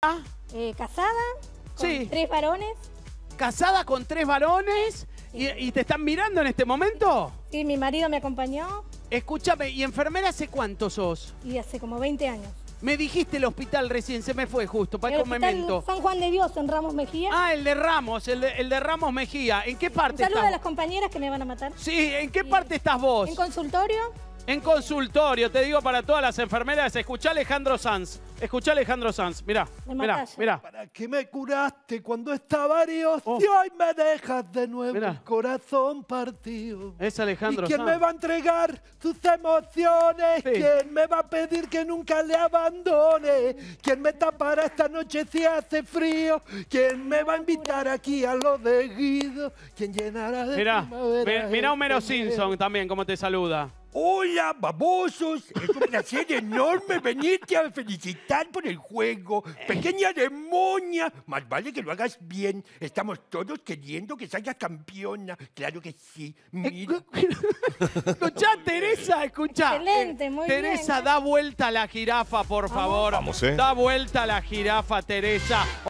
Casada, con Sí. 3 varones. ¿Casada con 3 varones? ¿Y te están mirando en este momento? Sí, mi marido me acompañó Escúchame, ¿y enfermera hace cuánto sos? y hace como 20 años. Me dijiste el hospital recién, se me fue justo, para El el hospital memento. San Juan de Dios en Ramos Mejía. Ah, el de Ramos, el de Ramos Mejía. ¿En qué Un parte saludo estás? a las compañeras que me van a matar. Sí, ¿en qué parte estás vos? En consultorio. En consultorio, te digo para todas las enfermeras, escuchá a Alejandro Sanz. Escuchá a Alejandro Sanz, mirá, Me mirá, matás. mirá. ¿Para qué me curaste cuando estaba herido? Oh. Y hoy me dejas de nuevo Mirá. el corazón partido. Es Alejandro ¿Y quién Sanz. me va a entregar sus emociones? Sí. ¿Quién me va a pedir que nunca le abandone? ¿Quién me tapará esta noche si hace frío? ¿Quién me va a invitar aquí a lo de Guido? ¿Quién llenará de Mirá, primavera mirá Homero este Simpson también, cómo te saluda. Hola, babosos. Es un placer enorme venirte a felicitar por el juego. Pequeña demonia. Más vale que lo hagas bien. Estamos todos queriendo que salgas campeona. Claro que sí. Mira. Escuchá, Teresa, escuchá. Excelente, muy Teresa, bien. da vuelta a la jirafa, por favor. Vamos, Da vuelta a la jirafa, Teresa.